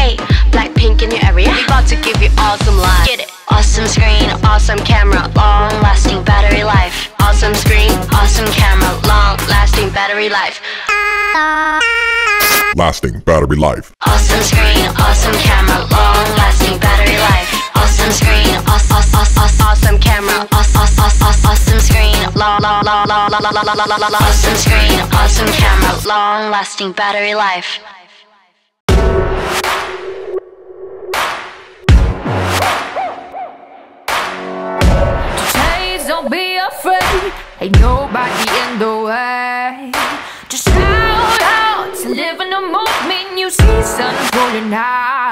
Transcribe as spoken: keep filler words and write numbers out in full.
Hey, black pink in your area, we about to give you awesome life. Get it. Awesome screen, awesome camera, long lasting battery life. Awesome screen, awesome camera, long lasting battery life. Lasting battery life. Awesome screen, awesome camera, long lasting battery life. Awesome screen, awesome, awesome, awesome camera, awesome, awesome, awesome screen, long, long, long, long, long, long, long, long, awesome screen, awesome camera, long lasting battery life. Don't be afraid, ain't nobody in the way. Just shout out to live in the moment. You see sun falling out.